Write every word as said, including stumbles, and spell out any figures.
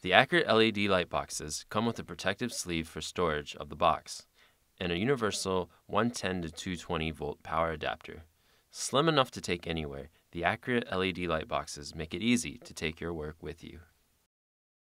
The Acurit L E D light boxes come with a protective sleeve for storage of the box and a universal one ten to two twenty volt power adapter. Slim enough to take anywhere, the Acurit L E D light boxes make it easy to take your work with you.